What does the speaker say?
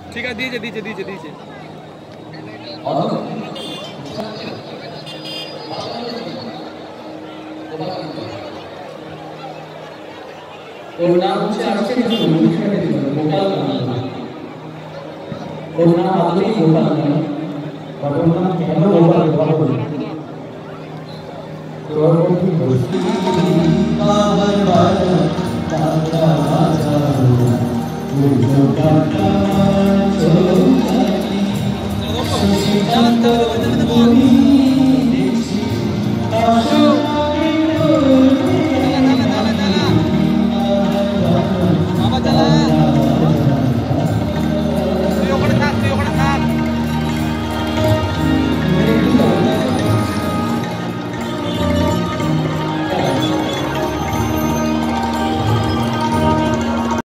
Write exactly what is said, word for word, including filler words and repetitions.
ठीक है दीजिए दीजिए दीजिए दीजिए ওর নাম হচ্ছে আজকে গোপাল ওর নাম আদৌ গোপাল নয় বাট ওর নাম কেন গোপাল গোপাল বলি তোর কি বলছি বাবা বাবা দাদা বাবা